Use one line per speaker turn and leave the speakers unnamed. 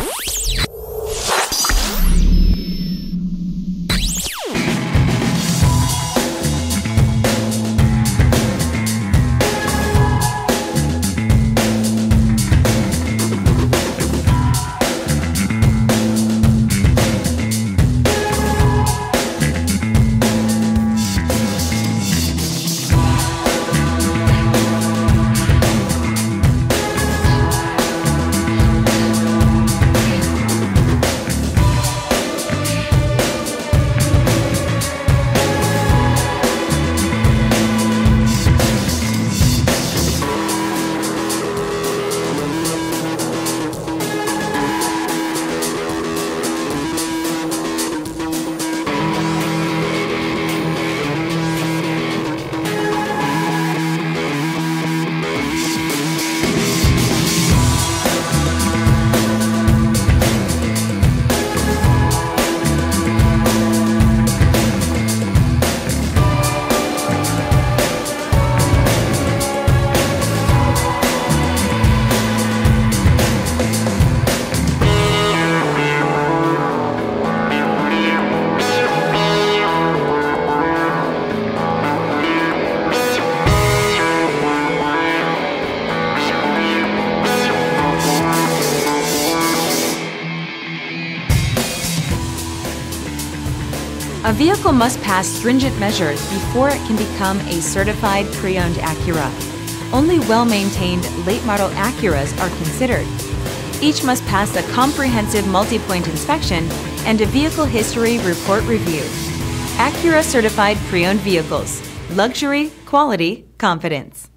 A vehicle must pass stringent measures before it can become a certified pre-owned Acura. Only well-maintained late-model Acuras are considered. Each must pass a comprehensive multi-point inspection and a vehicle history report review. Acura certified pre-owned vehicles. Luxury, quality, confidence.